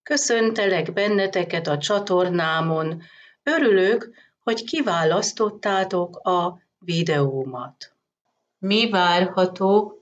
Köszöntelek benneteket a csatornámon. Örülök, hogy kiválasztottátok a videómat. Mi várható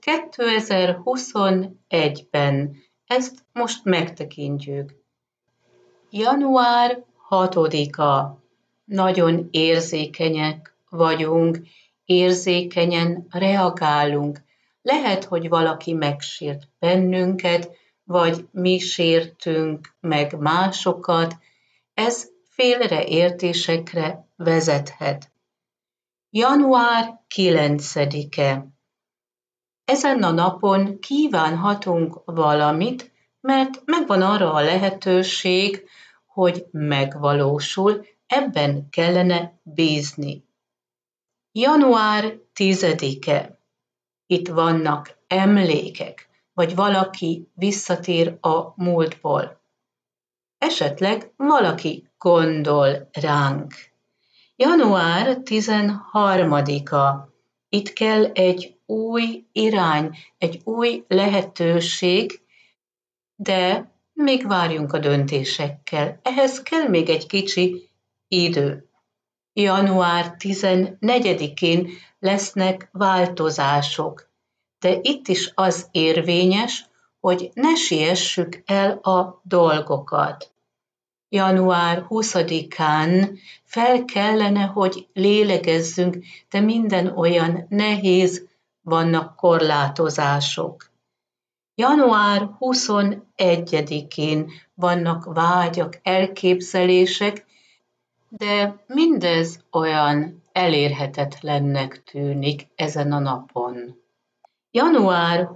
2021-ben? Ezt most megtekintjük. Január 6-a. Nagyon érzékenyek vagyunk, érzékenyen reagálunk. Lehet, hogy valaki megsért bennünket, vagy mi sértünk meg másokat, ez félreértésekre vezethet. Január 9-e. Ezen a napon kívánhatunk valamit, mert megvan arra a lehetőség, hogy megvalósul, ebben kellene bízni. Január 10-e. Itt vannak emlékek, vagy valaki visszatér a múltból. Esetleg valaki gondol ránk. Január 13-a. Itt kell egy új irány, egy új lehetőség, de még várjunk a döntésekkel. Ehhez kell még egy kicsi idő. Január 14-én lesznek változások, de itt is az érvényes, hogy ne siessük el a dolgokat. Január 20-án fel kellene, hogy lélegezzünk, de minden olyan nehéz, vannak korlátozások. Január 21-én vannak vágyak, elképzelések, de mindez olyan elérhetetlennek tűnik ezen a napon. Január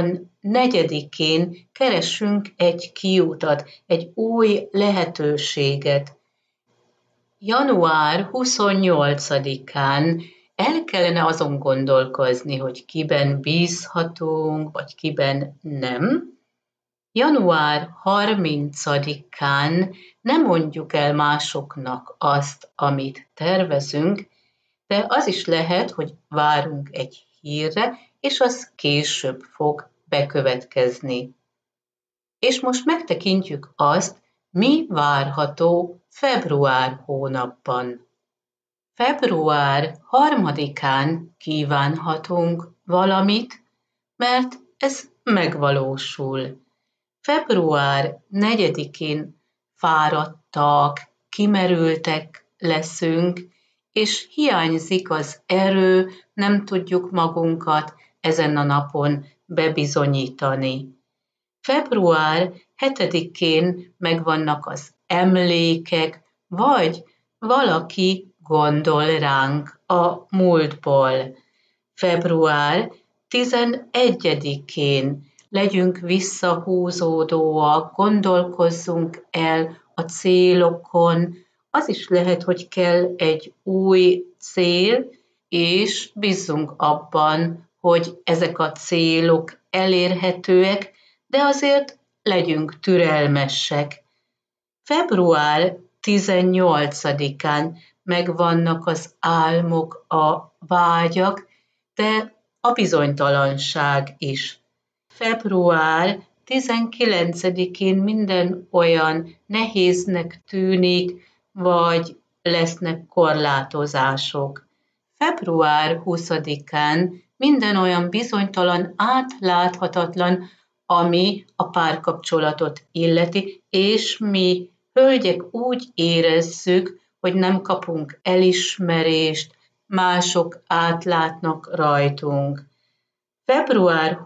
24-én keressünk egy kiutat, egy új lehetőséget. Január 28-án el kellene azon gondolkozni, hogy kiben bízhatunk, vagy kiben nem. Január 30-án nem mondjuk el másoknak azt, amit tervezünk, de az is lehet, hogy várunk egy hírre, és az később fog bekövetkezni. És most megtekintjük azt, mi várható február hónapban. Február 3-án kívánhatunk valamit, mert ez megvalósul. Február 4-én fáradtak, kimerültek leszünk, és hiányzik az erő, nem tudjuk magunkat ezen a napon bebizonyítani. Február 7-én megvannak az emlékek, vagy valaki gondol ránk a múltból. Február 11-én legyünk visszahúzódóak, gondolkozzunk el a célokon, az is lehet, hogy kell egy új cél, és bízzunk abban, hogy ezek a célok elérhetőek, de azért legyünk türelmesek. Február 18-án megvannak az álmok, a vágyak, de a bizonytalanság is. Február 19-én minden olyan nehéznek tűnik, vagy lesznek korlátozások. Február 20-án minden olyan bizonytalan, átláthatatlan, ami a párkapcsolatot illeti, és mi, hölgyek, úgy érezzük, hogy nem kapunk elismerést, mások átlátnak rajtunk. Február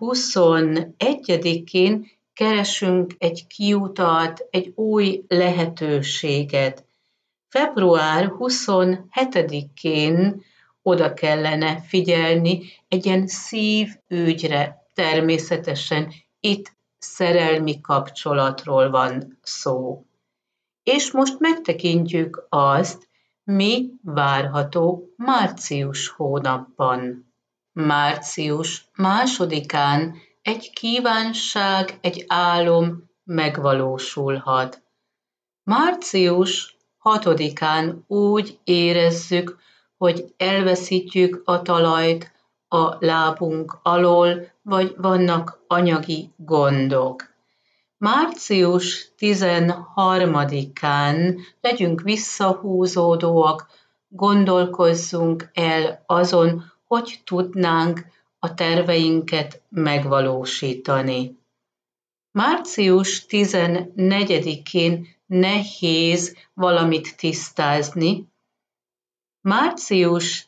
21-én keresünk egy kiutat, egy új lehetőséget. Február 27-én oda kellene figyelni egy ilyen szívügyre. Természetesen itt szerelmi kapcsolatról van szó. És most megtekintjük azt, mi várható március hónapban. Március 2-án egy kívánság, egy álom megvalósulhat. Március 6-án úgy érezzük, hogy elveszítjük a talajt a lábunk alól, vagy vannak anyagi gondok. Március 13-án legyünk visszahúzódóak, gondolkozzunk el azon, hogy tudnánk a terveinket megvalósítani. Március 14-én nehéz valamit tisztázni, március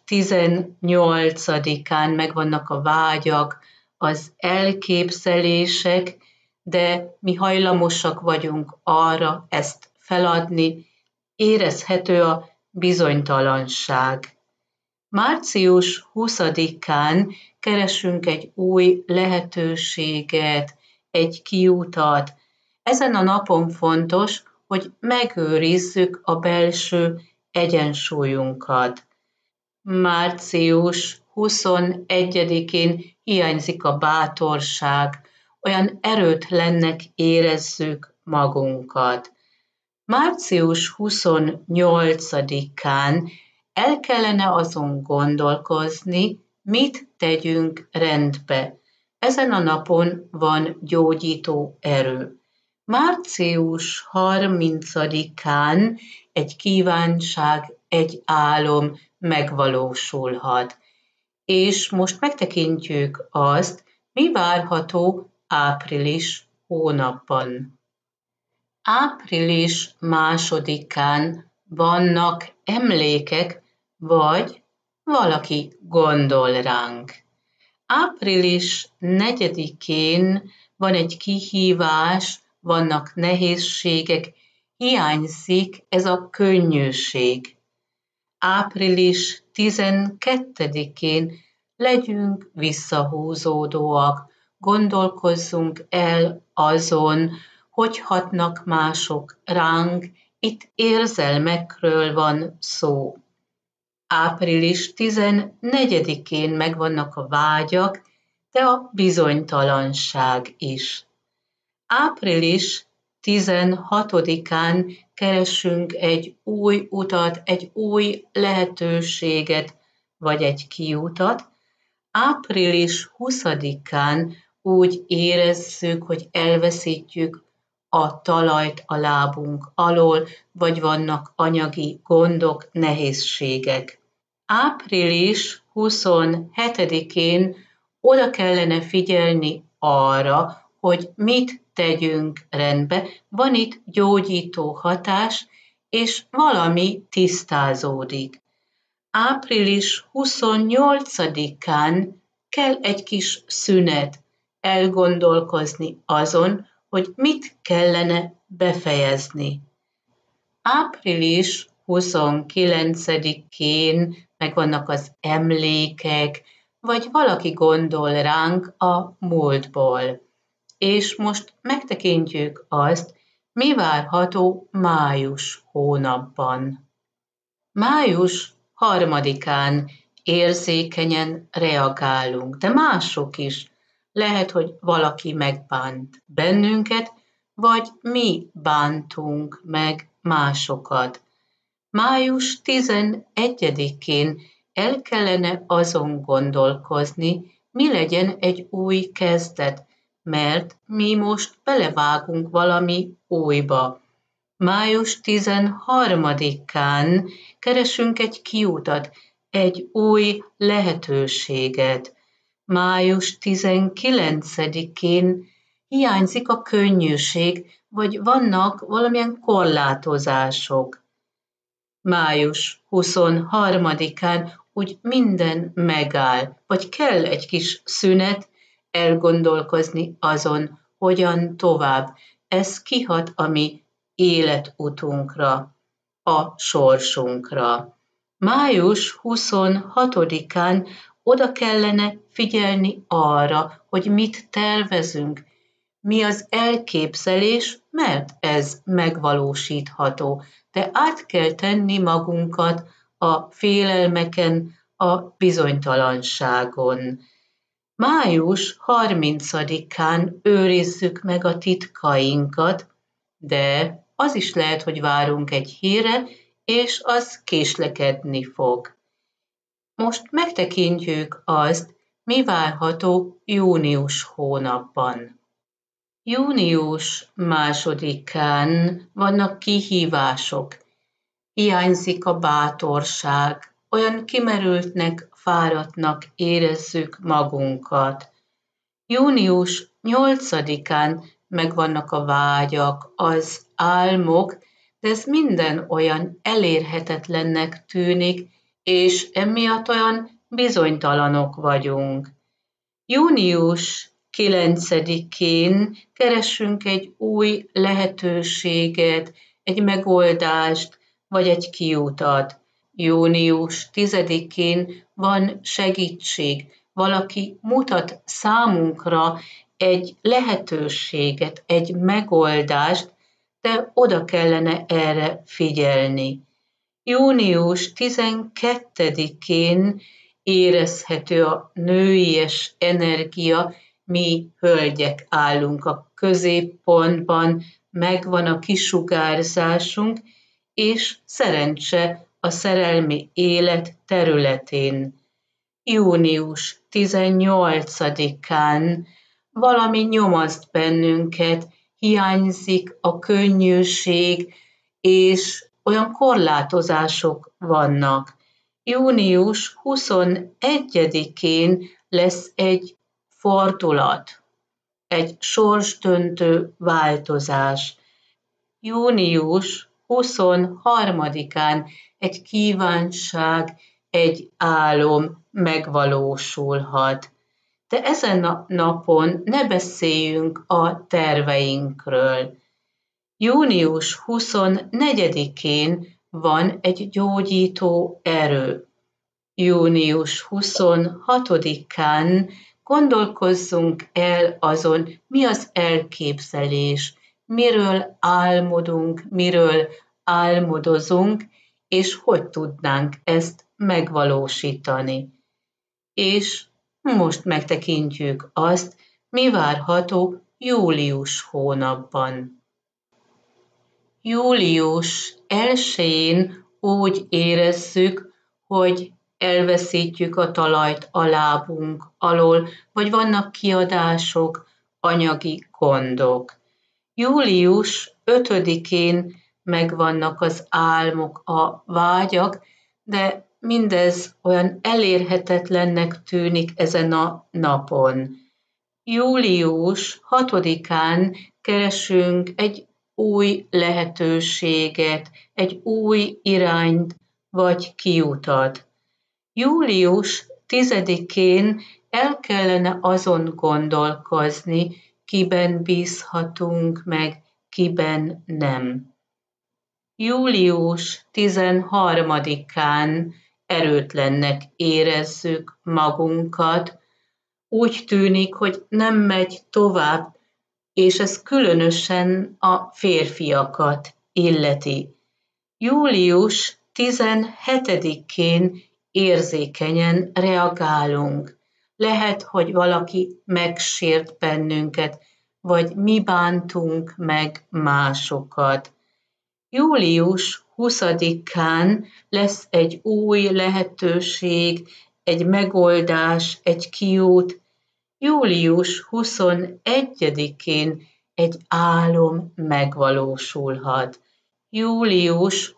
18-án megvannak a vágyak, az elképzelések, de mi hajlamosak vagyunk arra ezt feladni, érezhető a bizonytalanság. Március 20-án keresünk egy új lehetőséget, egy kiutat. Ezen a napon fontos, hogy megőrizzük a belső egyensúlyunkat. Március 21-én hiányzik a bátorság, olyan erőtlennek érezzük magunkat. Március 28-án el kellene azon gondolkozni, mit tegyünk rendbe. Ezen a napon van gyógyító erő. Március 30-án egy kívánság, egy álom megvalósulhat. És most megtekintjük azt, mi várható április hónapban. Április 2-án vannak emlékek, vagy valaki gondol ránk. Április 4-én van egy kihívás, vannak nehézségek, hiányzik ez a könnyűség. Április 12-én legyünk visszahúzódóak, gondolkozzunk el azon, hogy hatnak mások ránk, itt érzelmekről van szó. Április 14-én megvannak a vágyak, de a bizonytalanság is. Április 16-án keresünk egy új utat, egy új lehetőséget, vagy egy kiutat. Április 20-án úgy érezzük, hogy elveszítjük a talajt a lábunk alól, vagy vannak anyagi gondok, nehézségek. Április 27-én oda kellene figyelni arra, hogy mit tegyünk rendbe, van itt gyógyító hatás, és valami tisztázódik. Április 28-án kell egy kis szünet, elgondolkozni azon, hogy mit kellene befejezni. Április 29-én megvannak az emlékek, vagy valaki gondol ránk a múltból. És most megtekintjük azt, mi várható május hónapban. Május 3-án érzékenyen reagálunk, de mások is. Lehet, hogy valaki megbánt bennünket, vagy mi bántunk meg másokat. Május 11-én el kellene azon gondolkozni, mi legyen egy új kezdet, mert mi most belevágunk valami újba. Május 13-án keresünk egy kiutat, egy új lehetőséget. Május 19-én hiányzik a könnyűség, vagy vannak valamilyen korlátozások. Május 23-án úgy minden megáll, vagy kell egy kis szünet, elgondolkozni azon, hogyan tovább. Ez kihat a mi életutunkra, a sorsunkra. Május 26-án oda kellene figyelni arra, hogy mit tervezünk, mi az elképzelés, mert ez megvalósítható, de át kell tenni magunkat a félelmeken, a bizonytalanságon. Május 30-án őrizzük meg a titkainkat, de az is lehet, hogy várunk egy hírre, és az késlekedni fog. Most megtekintjük azt, mi várható június hónapban. Június 2-án vannak kihívások. Hiányzik a bátorság, olyan kimerültnek, fáradtnak érezzük magunkat. Június 8-án megvannak a vágyak, az álmok, de ez minden olyan elérhetetlennek tűnik, és emiatt olyan bizonytalanok vagyunk. Június 9-én keresünk egy új lehetőséget, egy megoldást, vagy egy kiutat. Június 10-én van segítség, valaki mutat számunkra egy lehetőséget, egy megoldást, de oda kellene erre figyelni. Június 12-én érezhető a nőies energia, mi hölgyek állunk a középpontban, megvan a kisugárzásunk, és szerencse a szerelmi élet területén. Június 18-án valami nyomaszt bennünket, hiányzik a könnyűség, és olyan korlátozások vannak. Június 21-én lesz egy fordulat, egy sorsdöntő változás. Június 23-án egy kívánság, egy álom megvalósulhat. De ezen a napon ne beszéljünk a terveinkről. Június 24-én van egy gyógyító erő. Június 26-án gondolkozzunk el azon, mi az elképzelés, miről álmodunk, miről álmodozunk, és hogy tudnánk ezt megvalósítani. És most megtekintjük azt, mi várható július hónapban. Július 1-én úgy érezzük, hogy elveszítjük a talajt a lábunk alól, vagy vannak kiadások, anyagi gondok. Július 5-én megvannak az álmok, a vágyak, de mindez olyan elérhetetlennek tűnik ezen a napon. Július 6-án keresünk egy új lehetőséget, egy új irányt vagy kiutat. Július 10-én el kellene azon gondolkozni, kiben bízhatunk meg, kiben nem. Július 13-án erőtlennek érezzük magunkat, úgy tűnik, hogy nem megy tovább, és ez különösen a férfiakat illeti. Július 17-én érzékenyen reagálunk. Lehet, hogy valaki megsért bennünket, vagy mi bántunk meg másokat. Július 20-án lesz egy új lehetőség, egy megoldás, egy kiút. Július 21-én egy álom megvalósulhat. Július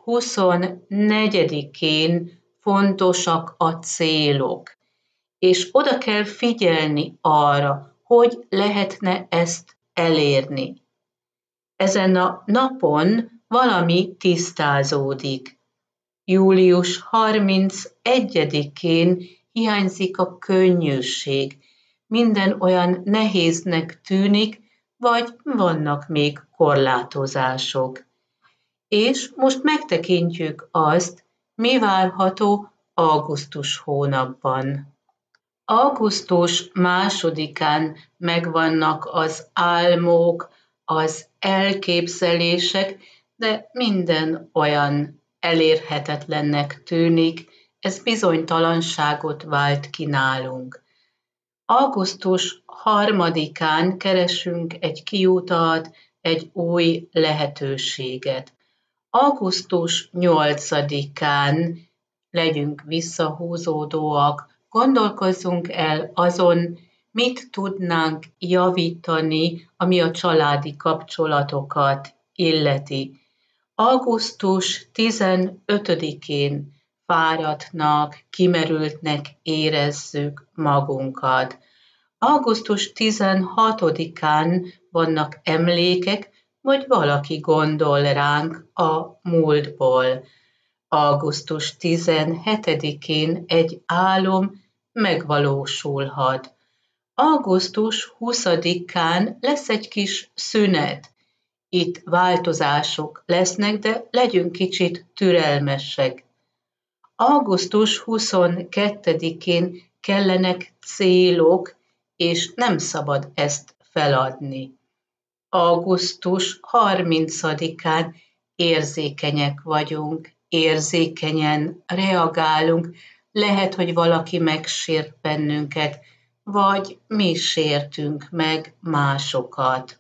24-én fontosak a célok, és oda kell figyelni arra, hogy lehetne ezt elérni. Ezen a napon valami tisztázódik. Július 31-én hiányzik a könnyűség, minden olyan nehéznek tűnik, vagy vannak még korlátozások. És most megtekintjük azt, mi várható augusztus hónapban. Augusztus 2-án megvannak az álmok, az elképzelések, de minden olyan elérhetetlennek tűnik, ez bizonytalanságot vált ki nálunk. Augusztus 3-án keresünk egy kiutat, egy új lehetőséget. Augusztus 8-án legyünk visszahúzódóak, gondolkozzunk el azon, mit tudnánk javítani, ami a családi kapcsolatokat illeti. Augusztus 15-én fáradtnak, kimerültnek érezzük magunkat. Augusztus 16-án vannak emlékek, vagy valaki gondol ránk a múltból. Augusztus 17-én egy álom megvalósulhat. Augusztus 20-án lesz egy kis szünet. Itt változások lesznek, de legyünk kicsit türelmesek. Augusztus 22-én kellenek célok, és nem szabad ezt feladni. Augusztus 30-án érzékenyek vagyunk, érzékenyen reagálunk, lehet, hogy valaki megsért bennünket, vagy mi sértünk meg másokat.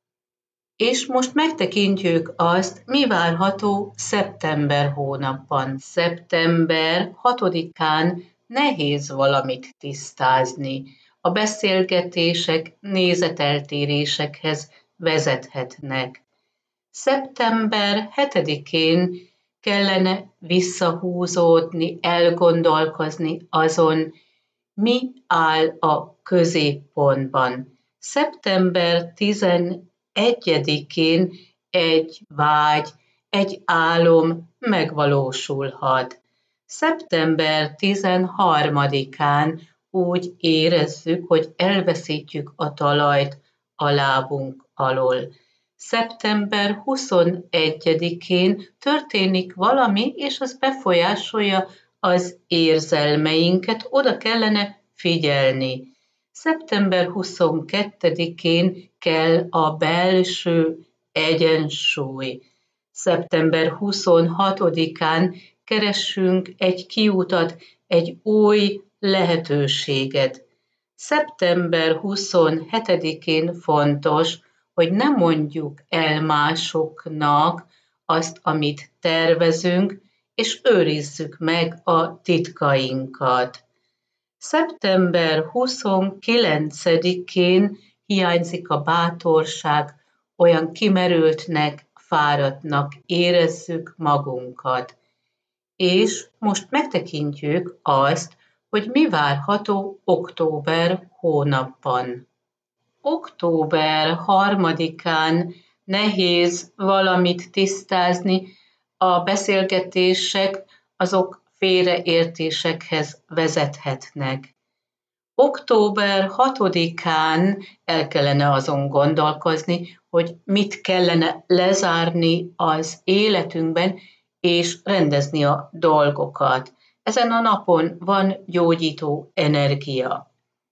És most megtekintjük azt, mi várható szeptember hónapban. Szeptember 6-án nehéz valamit tisztázni. A beszélgetések nézeteltérésekhez vezethetnek. Szeptember 7-én kellene visszahúzódni, elgondolkozni azon, mi áll a középpontban. Szeptember 11-én egy vágy, egy álom megvalósulhat. Szeptember 13-án úgy érezzük, hogy elveszítjük a talajt a lábunk alól. Szeptember 21-én történik valami, és az befolyásolja az érzelmeinket, oda kellene figyelni. Szeptember 22-én kell a belső egyensúly. Szeptember 26-án keressünk egy kiutat, egy új lehetőséget. Szeptember 27-én fontos, hogy ne mondjuk el másoknak azt, amit tervezünk, és őrizzük meg a titkainkat. Szeptember 29-én hiányzik a bátorság, olyan kimerültnek, fáradtnak érezzük magunkat. És most megtekintjük azt, hogy mi várható október hónapban. Október 3-án nehéz valamit tisztázni, a beszélgetések azok félreértésekhez vezethetnek. Október 6-án el kellene azon gondolkozni, hogy mit kellene lezárni az életünkben, és rendezni a dolgokat. Ezen a napon van gyógyító energia.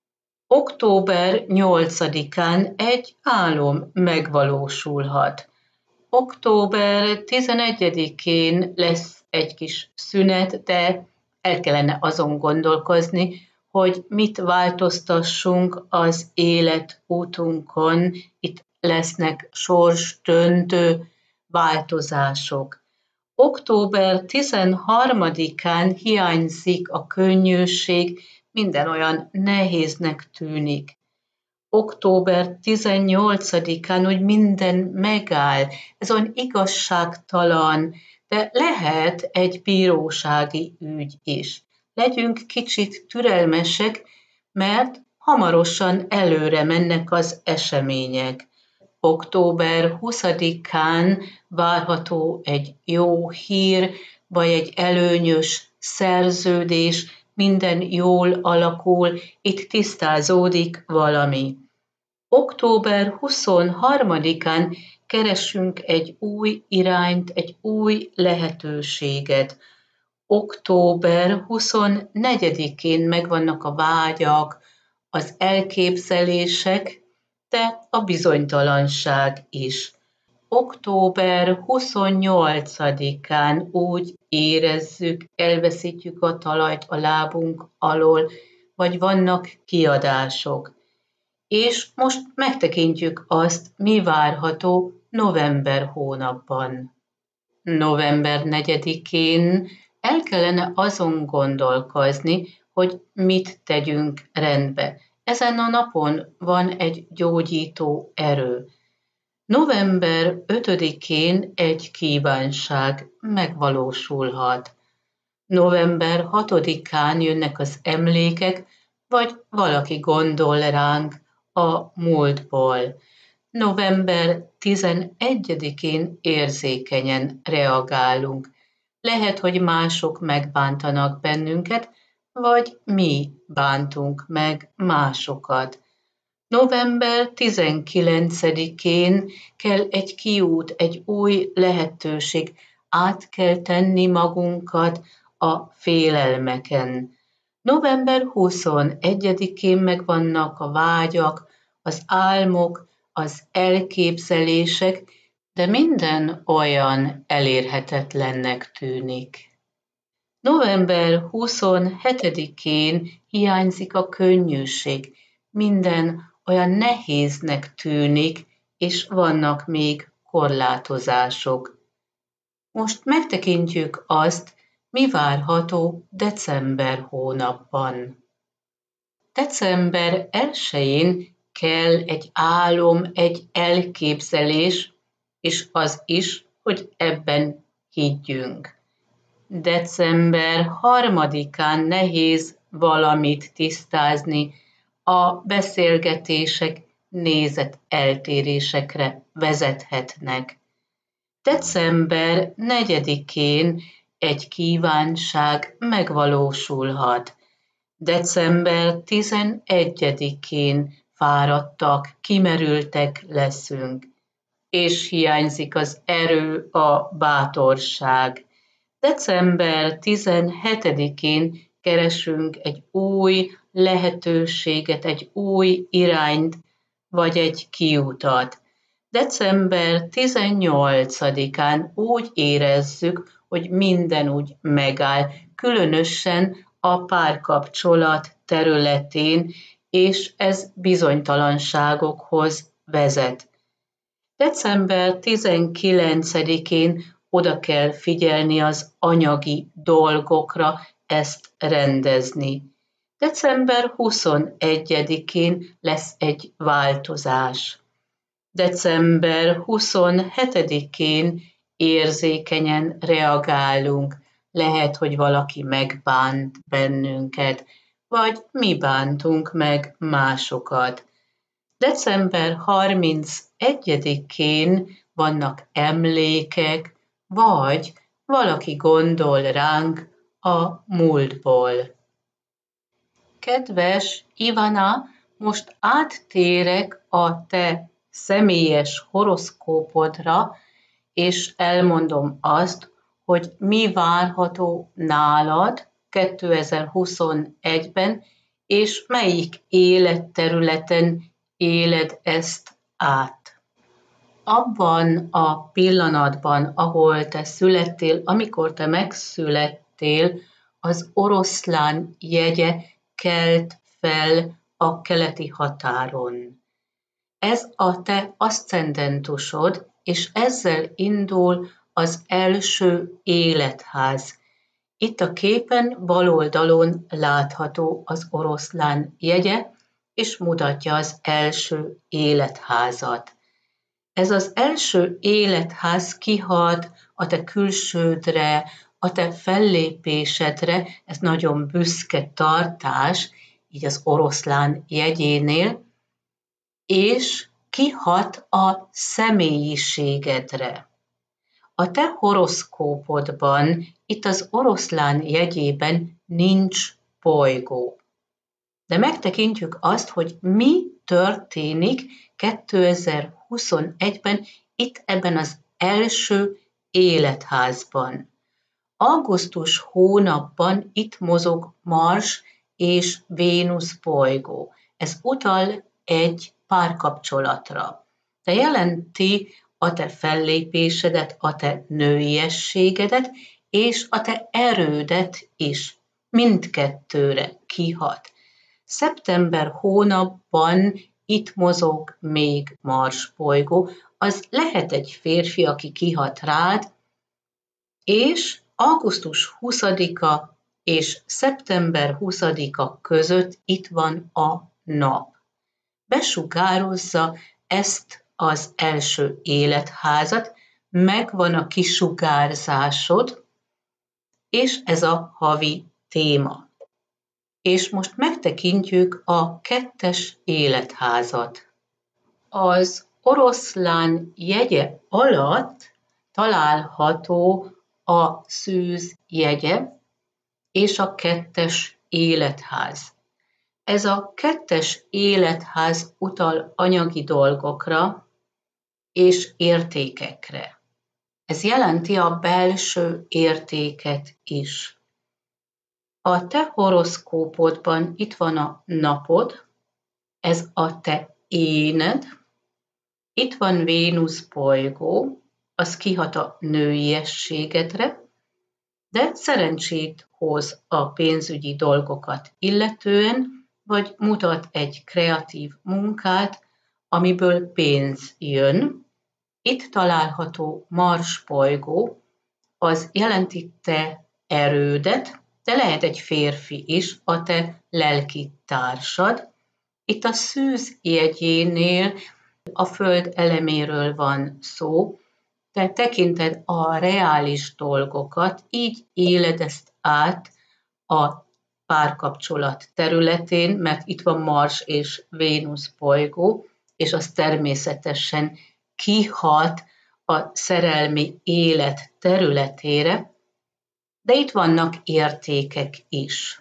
Október 8-án egy álom megvalósulhat. Október 11-én lesz egy kis szünet, de el kellene azon gondolkozni, hogy mit változtassunk az életútunkon. Itt lesznek sorsdöntő változások. Október 13-án hiányzik a könnyűség, minden olyan nehéznek tűnik. Október 18-án, hogy minden megáll, ez olyan igazságtalan, de lehet egy bírósági ügy is. Legyünk kicsit türelmesek, mert hamarosan előre mennek az események. Október 20-án várható egy jó hír, vagy egy előnyös szerződés, minden jól alakul, itt tisztázódik valami. Október 23-án keresünk egy új irányt, egy új lehetőséget. Október 24-én megvannak a vágyak, az elképzelések, de a bizonytalanság is. Október 28-án úgy érezzük, elveszítjük a talajt a lábunk alól, vagy vannak kiadások. És most megtekintjük azt, mi várható november hónapban. November 4-én el kellene azon gondolkozni, hogy mit tegyünk rendbe. Ezen a napon van egy gyógyító erő. November 5-én egy kívánság megvalósulhat. November 6-án jönnek az emlékek, vagy valaki gondol ránk a múltból. November 11-én érzékenyen reagálunk. Lehet, hogy mások megbántanak bennünket, vagy mi bántunk meg másokat. November 19-én kell egy kiút, egy új lehetőség, át kell tenni magunkat a félelmeken. November 21-én megvannak a vágyak, az álmok, az elképzelések, de minden olyan elérhetetlennek tűnik. November 27-én hiányzik a könnyűség, minden olyan nehéznek tűnik, és vannak még korlátozások. Most megtekintjük azt, mi várható december hónapban. December 1-én kell egy álom, egy elképzelés, és az is, hogy ebben higgyünk. December 3-án nehéz valamit tisztázni, a beszélgetések nézeteltérésekre vezethetnek. December 4-én egy kívánság megvalósulhat. December 11-én fáradtak, kimerültek leszünk, és hiányzik az erő, a bátorság. December 17-én keresünk egy új lehetőséget, egy új irányt, vagy egy kiutat. December 18-án úgy érezzük, hogy minden úgy megáll, különösen a párkapcsolat területén, és ez bizonytalanságokhoz vezet. December 19-én oda kell figyelni az anyagi dolgokra, ezt rendezni. December 21-én lesz egy változás. December 27-én érzékenyen reagálunk. Lehet, hogy valaki megbánt bennünket, vagy mi bántunk meg másokat. December 31-én vannak emlékek, vagy valaki gondol ránk a múltból. Kedves Ivana, most áttérek a te személyes horoszkópodra, és elmondom azt, hogy mi várható nálad 2021-ben, és melyik életterületen éled ezt át. Abban a pillanatban, ahol te születtél, amikor te megszülettél, az oroszlán jegye kelt fel a keleti határon. Ez a te aszcendentusod, és ezzel indul az első életház. Itt a képen bal oldalon látható az oroszlán jegye, és mutatja az első életházat. Ez az első életház kihat a te külsődre, a te fellépésedre, ez nagyon büszke tartás, így az oroszlán jegyénél, és kihat a személyiségedre. A te horoszkópodban, itt az oroszlán jegyében nincs bolygó. De megtekintjük azt, hogy mi történik 2021-ben itt ebben az első életházban. Augusztus hónapban itt mozog Mars és Vénusz bolygó. Ez utal egy párkapcsolatra. De jelenti a te fellépésedet, a te nőiességedet és a te erődet is. Mindkettőre kihat. Szeptember hónapban itt mozog még Mars bolygó, az lehet egy férfi, aki kihat rád, és augusztus 20-a és szeptember 20-a között itt van a nap. Besugározza ezt az első életházat, megvan a kisugárzásod, és ez a havi téma. És most megtekintjük a 2. életházat. Az oroszlán jegye alatt található a szűz jegye és a 2. életház. Ez a 2. életház utal anyagi dolgokra és értékekre. Ez jelenti a belső értéket is. A te horoszkópodban itt van a napod, ez a te éned, itt van Vénusz bolygó, az kihat a nőiességedre, de szerencsét hoz a pénzügyi dolgokat illetően, vagy mutat egy kreatív munkát, amiből pénz jön. Itt található Mars bolygó, az jelenti te erődet, de lehet egy férfi is, a te lelki társad. Itt a szűz jegyénél a föld eleméről van szó, te tekinted a reális dolgokat, így éled ezt át a párkapcsolat területén, mert itt van Mars és Vénusz bolygó, és az természetesen kihat a szerelmi élet területére, de itt vannak értékek is.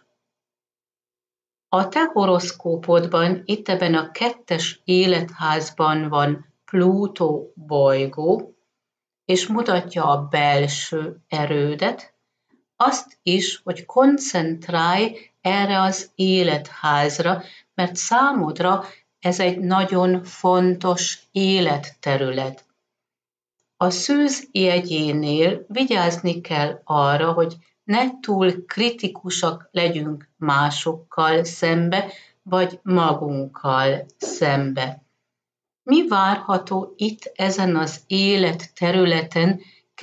A te horoszkópodban, itt ebben a 2. életházban van Plutó bolygó, és mutatja a belső erődet, azt is, hogy koncentrálj erre az életházra, mert számodra ez egy nagyon fontos életterület. A szűz jegyénél vigyázni kell arra, hogy ne túl kritikusak legyünk másokkal szembe, vagy magunkkal szembe. Mi várható itt ezen az életterületen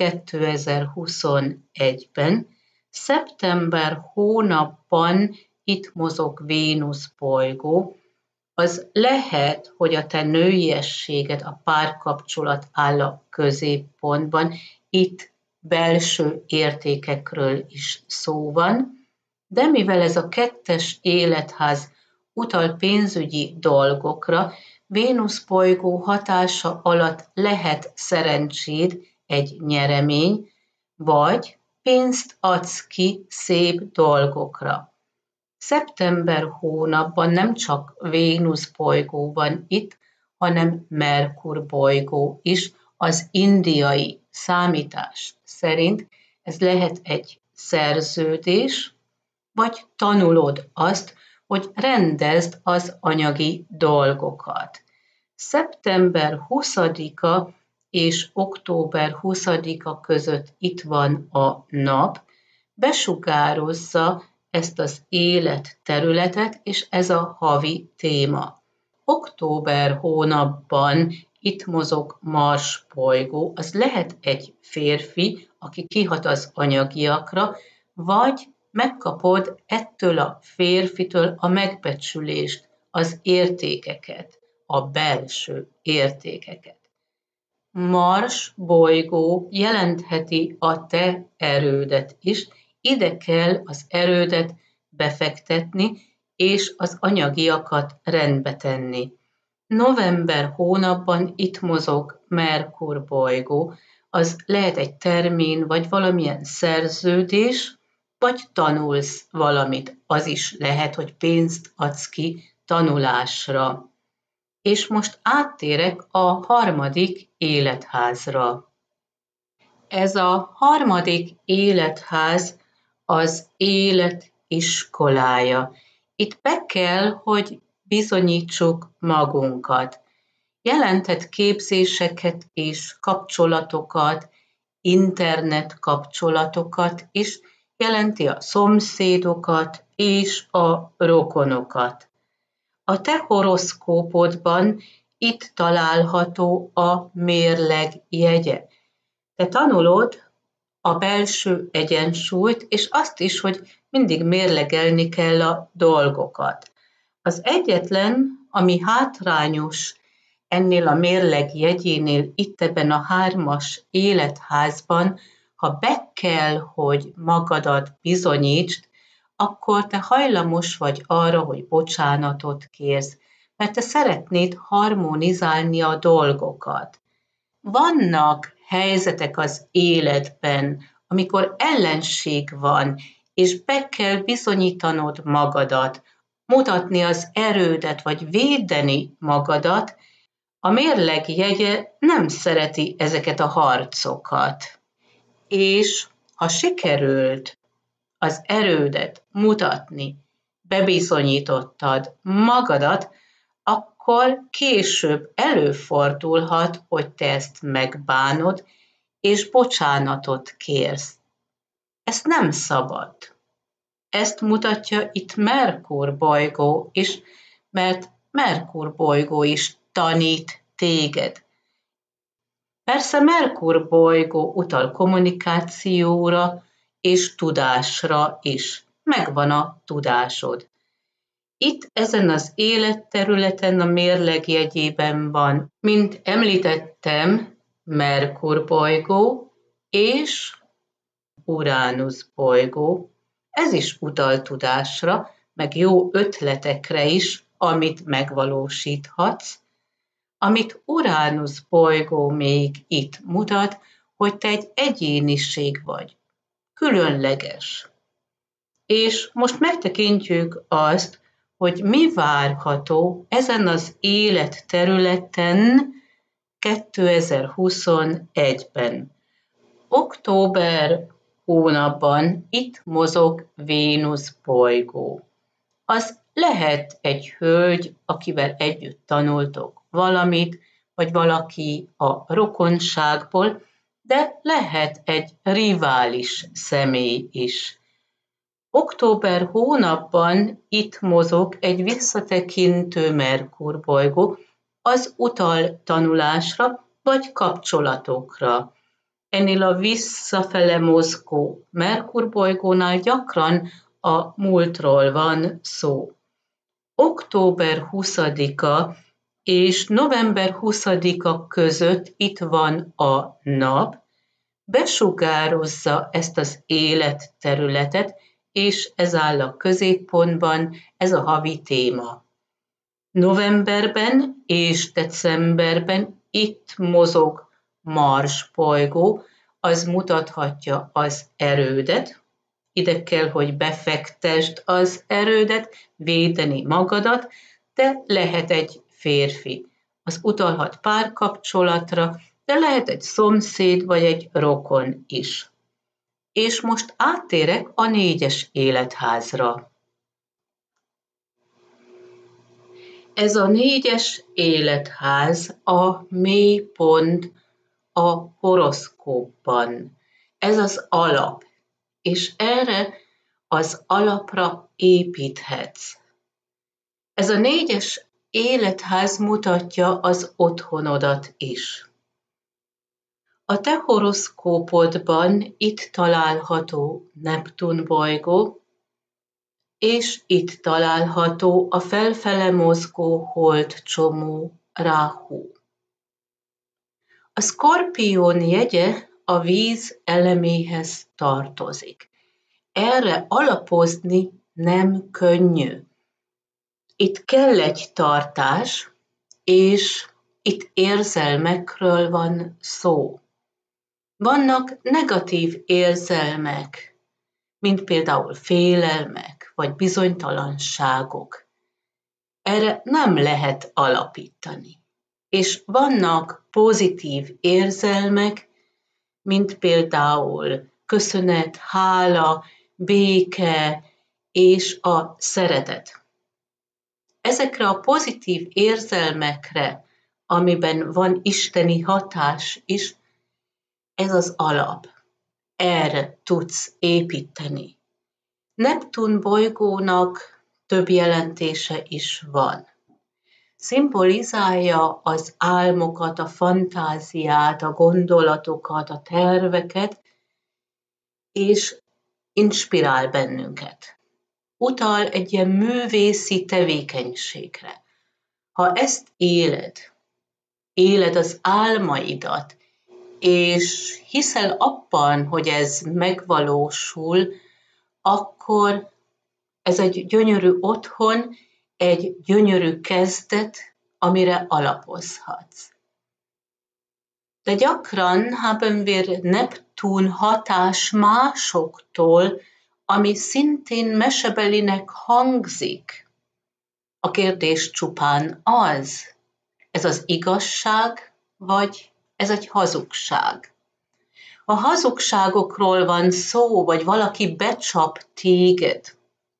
2021-ben? Szeptember hónapban itt mozog Vénusz bolygó, az lehet, hogy a te nőiességed, a párkapcsolat áll a középpontban, itt belső értékekről is szó van, de mivel ez a 2. életház utal pénzügyi dolgokra, Vénusz bolygó hatása alatt lehet szerencséd egy nyeremény, vagy pénzt adsz ki szép dolgokra. Szeptember hónapban nem csak Vénusz bolygó van itt, hanem Merkur bolygó is, az indiai számítás szerint ez lehet egy szerződés, vagy tanulod azt, hogy rendezd az anyagi dolgokat. Szeptember 20-a és október 20-a között itt van a nap, besugározza ezt az életterületet, és ez a havi téma. Október hónapban itt mozog Mars bolygó, az lehet egy férfi, aki kihat az anyagiakra, vagy megkapod ettől a férfitől a megbecsülést, az értékeket, a belső értékeket. Mars bolygó jelentheti a te erődet is, ide kell az erődet befektetni, és az anyagiakat rendbe tenni. November hónapban itt mozog Merkur bolygó, az lehet egy termén, vagy valamilyen szerződés, vagy tanulsz valamit. Az is lehet, hogy pénzt adsz ki tanulásra. És most áttérek a 3. életházra. Ez a 3. életház az élet iskolája. Itt be kell, hogy bizonyítsuk magunkat. Jelentett képzéseket és kapcsolatokat, internet kapcsolatokat is, jelenti a szomszédokat és a rokonokat. A te horoszkópodban itt található a mérleg jegye. Te tanulod a belső egyensúlyt, és azt is, hogy mindig mérlegelni kell a dolgokat. Az egyetlen, ami hátrányos ennél a mérleg jegyénél itt ebben a 3-as életházban, ha be kell, hogy magadat bizonyítsd, akkor te hajlamos vagy arra, hogy bocsánatot kérsz, mert te szeretnéd harmonizálni a dolgokat. Vannak helyzetek az életben, amikor ellenség van, és be kell bizonyítanod magadat, mutatni az erődet, vagy védeni magadat. A mérleg jegye nem szereti ezeket a harcokat. És ha sikerült az erődet mutatni, bebizonyítottad magadat, akkor később előfordulhat, hogy te ezt megbánod, és bocsánatot kérsz. Ezt nem szabad. Ezt mutatja itt Merkur bolygó is, mert Merkur bolygó is tanít téged. Persze Merkur bolygó utal kommunikációra és tudásra is. Megvan a tudásod. Itt ezen az életterületen a mérleg jegyében van, mint említettem, Merkur bolygó és Uránusz bolygó. Ez is utal tudásra, meg jó ötletekre is, amit megvalósíthatsz, amit Uránusz bolygó még itt mutat, hogy te egy egyéniség vagy, különleges. És most megtekintjük azt, hogy mi várható ezen az életterületen 2021-ben. Október hónapban itt mozog Vénusz bolygó. Az lehet egy hölgy, akivel együtt tanultok valamit, vagy valaki a rokonságból, de lehet egy rivális személy is. Október hónapban itt mozog egy visszatekintő Merkur bolygó, az utal tanulásra vagy kapcsolatokra. Ennél a visszafele mozgó Merkur bolygónál gyakran a múltról van szó. Október 20-a és november 20-a között itt van a nap, besugározza ezt az életterületet, és ez áll a középpontban, ez a havi téma. Novemberben és decemberben itt mozog Mars bolygó, az mutathatja az erődet, ide kell, hogy befektesd az erődet, védeni magadat, de lehet egy férfi. Az utalhat párkapcsolatra, de lehet egy szomszéd vagy egy rokon is. És most áttérek a 4-es életházra. Ez a 4-es életház a mélypont a horoszkópban. Ez az alap, és erre az alapra építhetsz. Ez a 4-es életház mutatja az otthonodat is. A te horoszkópodban itt található Neptun bolygó, és itt található a felfele mozgó holdcsomó Ráhu. A Szkorpión jegye a víz eleméhez tartozik. Erre alapozni nem könnyű. Itt kell egy tartás, és itt érzelmekről van szó. Vannak negatív érzelmek, mint például félelmek vagy bizonytalanságok. Erre nem lehet alapítani. És vannak pozitív érzelmek, mint például köszönet, hála, béke és a szeretet. Ezekre a pozitív érzelmekre, amiben van isteni hatás is, ez az alap. Erre tudsz építeni. Neptun bolygónak több jelentése is van. Szimbolizálja az álmokat, a fantáziát, a gondolatokat, a terveket, és inspirál bennünket. utal egy ilyen művészi tevékenységre. Ha ezt éled az álmaidat, és hiszel abban, hogy ez megvalósul, akkor ez egy gyönyörű otthon, egy gyönyörű kezdet, amire alapozhatsz. De gyakran haben wir Neptun hatás másoktól, ami szintén mesebelinek hangzik. A kérdés csupán az, ez az igazság, vagy ez egy hazugság? Ha hazugságokról van szó, vagy valaki becsap téged,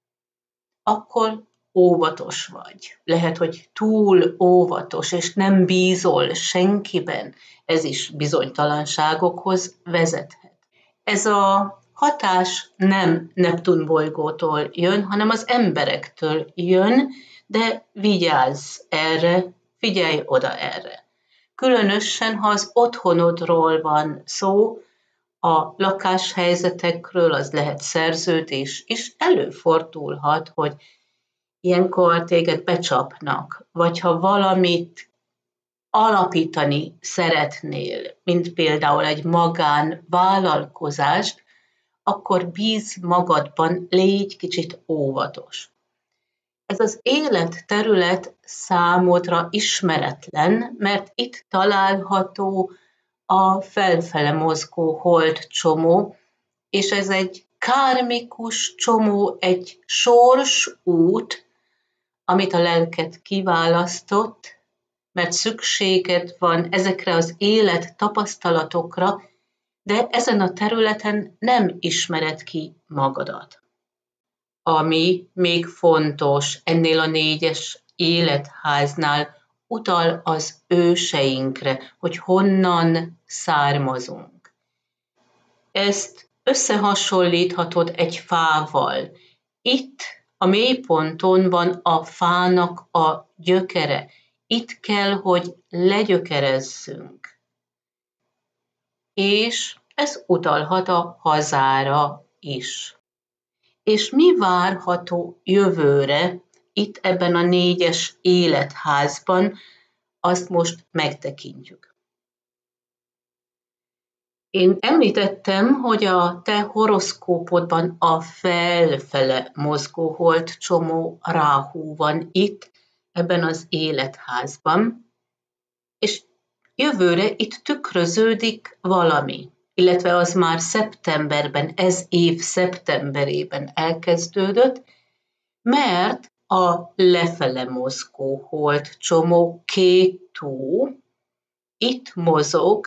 akkor óvatos vagy. Lehet, hogy túl óvatos, és nem bízol senkiben. Ez is bizonytalanságokhoz vezethet. Ez a hatás nem Neptun bolygótól jön, hanem az emberektől jön, de vigyázz erre, figyelj oda erre. Különösen, ha az otthonodról van szó, a lakáshelyzetekről, az lehet szerződés is, előfordulhat, hogy ilyenkor téged becsapnak, vagy ha valamit alapítani szeretnél, mint például egy magánvállalkozást, akkor bízz magadban, légy kicsit óvatos. Ez az életterület számodra ismeretlen, mert itt található a felfele mozgó holdcsomó, és ez egy kármikus csomó, egy sorsút, amit a lelked kiválasztott, mert szükséged van ezekre az élet tapasztalatokra, de ezen a területen nem ismered ki magadat. Ami még fontos ennél a 4-es életháznál, utal az őseinkre, hogy honnan származunk. Ezt összehasonlíthatod egy fával. Itt a mélyponton van a fának a gyökere. Itt kell, hogy legyökerezzünk. És ez utalhat a hazára is. És mi várható jövőre itt ebben a 4-es életházban, azt most megtekintjük. Én említettem, hogy a te horoszkópodban a felfele mozgó holdcsomó Ráhú van itt, ebben az életházban, és jövőre itt tükröződik valami, illetve az már szeptemberben, ez év szeptemberében elkezdődött, mert a lefele mozgó holdcsomó Kétu itt mozog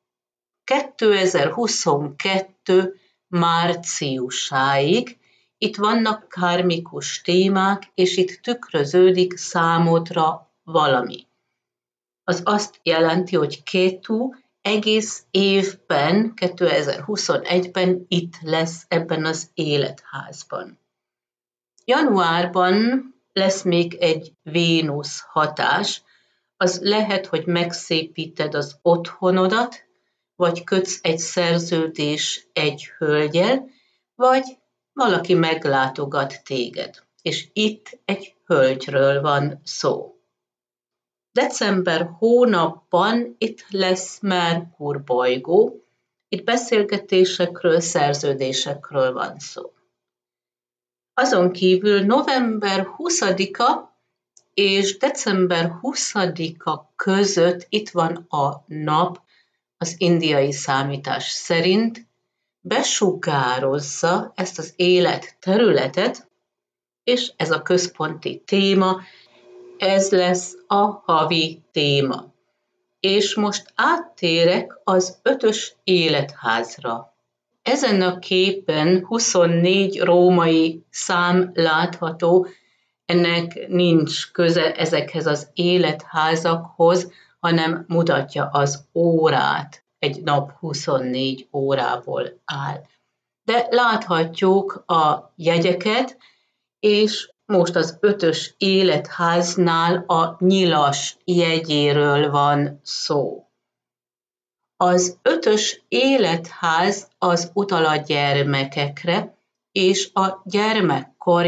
2022 márciusáig. Itt vannak kármikus témák, és itt tükröződik számodra valami. Az azt jelenti, hogy Kétu egész évben, 2021-ben itt lesz ebben az életházban. Januárban lesz még egy Vénusz hatás, az lehet, hogy megszépíted az otthonodat, vagy kötsz egy szerződés egy hölgyel, vagy valaki meglátogat téged, és itt egy hölgyről van szó. December hónapban itt lesz Merkur bolygó, itt beszélgetésekről, szerződésekről van szó. Azon kívül november 20-a és december 20-a között itt van a nap, az indiai számítás szerint besugározza ezt az életterületet, és ez a központi téma, ez lesz a havi téma. És most áttérek az 5-ös életházra. Ezen a képen 24 római szám látható, ennek nincs köze ezekhez az életházakhoz, hanem mutatja az órát. Egy nap 24 órából áll. De láthatjuk a jegyeket, és most az 5-ös életháznál a nyilas jegyéről van szó. Az 5-ös életház az utal a gyermekekre, és a gyermekkori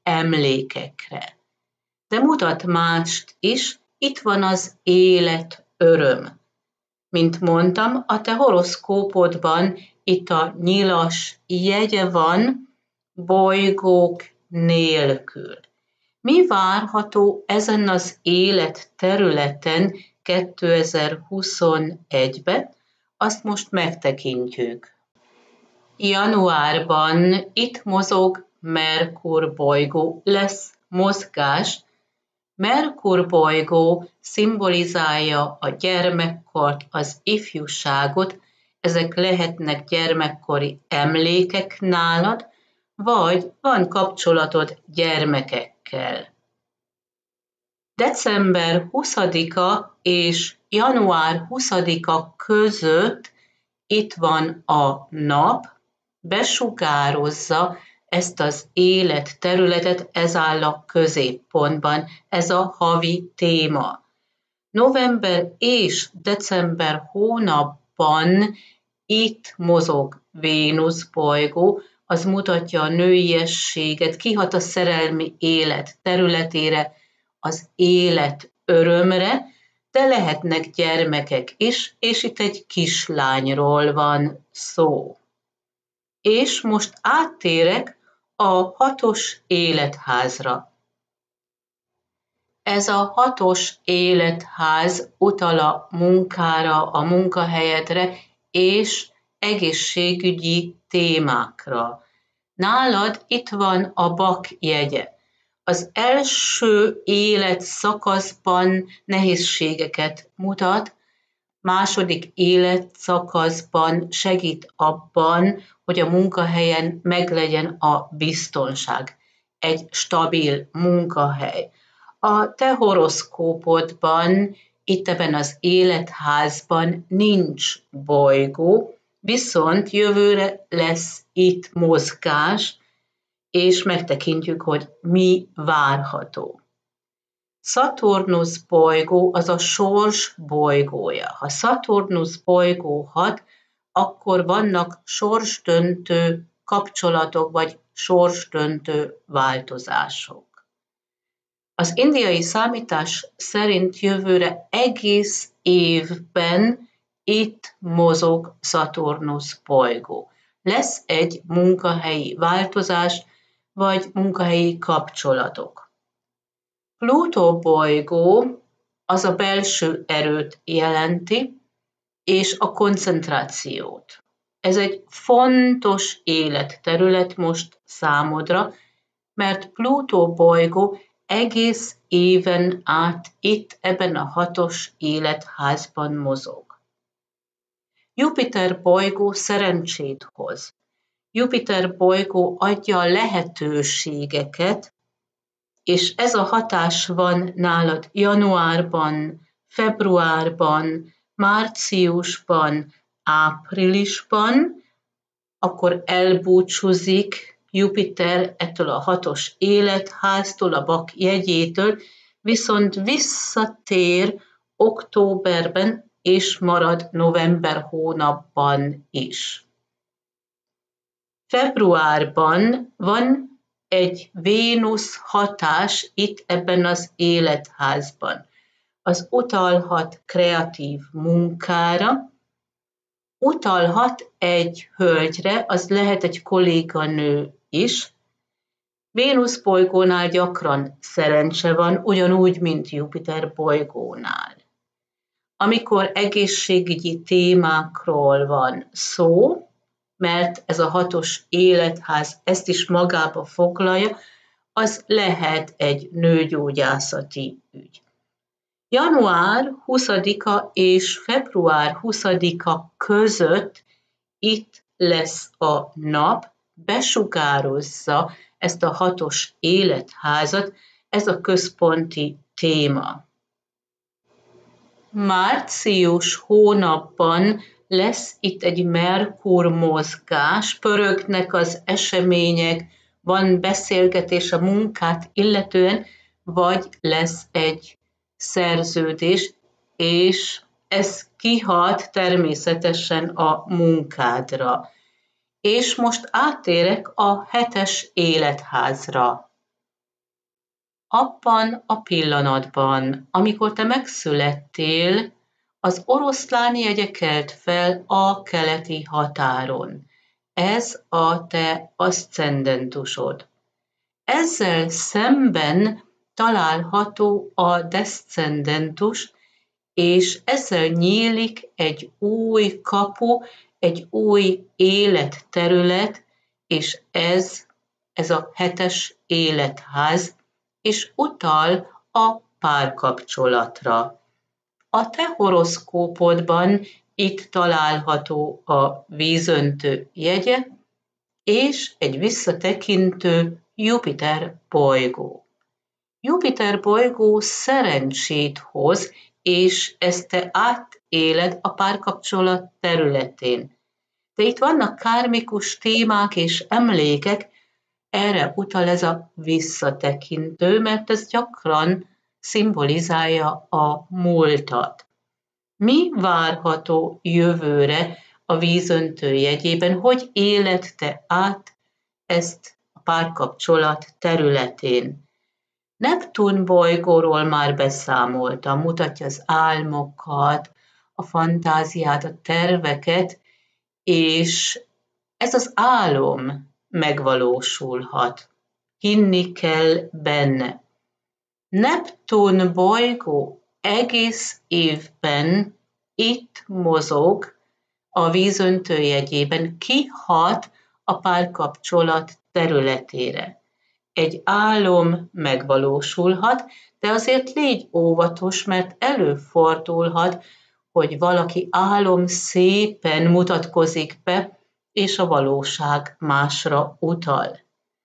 emlékekre. De mutat mást is, itt van az élet öröm. Mint mondtam, a te horoszkópodban itt a nyilas jegye van bolygók nélkül. Mi várható ezen az életterületen 2021-ben? Azt most megtekintjük. Januárban itt mozog Merkur bolygó, lesz mozgás. Merkur bolygó szimbolizálja a gyermekkort, az ifjúságot, ezek lehetnek gyermekkori emlékek nálad, vagy van kapcsolatod gyermekekkel. December 20-a és január 20-a között itt van a nap, besugározza ezt az életterületet, ez áll a középpontban, ez a havi téma. November és december hónapban itt mozog Vénusz bolygó, az mutatja a nőiességet, kihat a szerelmi élet területére, az élet örömre, de lehetnek gyermekek is, és itt egy kislányról van szó. És most áttérek a 6-os életházra. Ez a 6-os életház utal a munkára, a munkahelyedre és egészségügyi témákra. Nálad itt van a bak jegye. Az első életszakaszban nehézségeket mutat, második életszakaszban segít abban, hogy a munkahelyen meglegyen a biztonság, egy stabil munkahely. A te horoszkópodban, itt ebben az életházban nincs bolygó, viszont jövőre lesz itt mozgás, és megtekintjük, hogy mi várható. Szaturnusz bolygó az a sors bolygója. Ha Szaturnusz bolygó hat, akkor vannak sorsdöntő kapcsolatok, vagy sorsdöntő változások. Az indiai számítás szerint jövőre egész évben itt mozog Szaturnusz bolygó. Lesz egy munkahelyi változás, vagy munkahelyi kapcsolatok. Plutó bolygó az a belső erőt jelenti, és a koncentrációt. Ez egy fontos életterület most számodra, mert Plutó bolygó egész éven át itt ebben a 6-os életházban mozog. Jupiter bolygó szerencsét hoz. Jupiter bolygó adja a lehetőségeket, és ez a hatás van nálad januárban, februárban, márciusban, áprilisban, akkor elbúcsúzik Jupiter ettől a 6-os életháztól, a bak jegyétől, viszont visszatér októberben, és marad november hónapban is. Februárban van egy Vénusz hatás itt ebben az életházban. Az utalhat kreatív munkára, utalhat egy hölgyre, az lehet egy kolléganő is. Vénusz bolygónál gyakran szerencse van, ugyanúgy, mint Jupiter bolygónál. Amikor egészségügyi témákról van szó, mert ez a 6-os életház ezt is magába foglalja, az lehet egy nőgyógyászati ügy. Január 20-a és február 20-a között itt lesz a nap, besugározza ezt a 6-os életházat, ez a központi téma. Március hónapban lesz itt egy Merkur mozgás, pörögnek az események, van beszélgetés a munkát illetően, vagy lesz egy szerződés, és ez kihat természetesen a munkádra. És most áttérek a 7-es életházra. Abban a pillanatban, amikor te megszülettél, az oroszlán jegye kelt fel a keleti határon. Ez a te aszcendentusod. Ezzel szemben található a deszcendentus, és ezzel nyílik egy új kapu, egy új életterület, és ez a 7. életház, és utal a párkapcsolatra. A te horoszkópodban itt található a vízöntő jegye, és egy visszatekintő Jupiter bolygó. Jupiter bolygó szerencsét hoz, és ezt te átéled a párkapcsolat területén. De itt vannak kármikus témák és emlékek, erre utal ez a visszatekintő, mert ez gyakran szimbolizálja a múltat. Mi várható jövőre a vízöntő jegyében, hogy éled te át ezt a párkapcsolat területén? Neptun bolygóról már beszámoltam, mutatja az álmokat, a fantáziát, a terveket, és ez az álom megvalósulhat. Hinni kell benne. Neptun bolygó egész évben itt mozog a vízöntő jegyében, kihat a párkapcsolat területére. Egy álom megvalósulhat, de azért légy óvatos, mert előfordulhat, hogy valaki álom szépen mutatkozik be, és a valóság másra utal.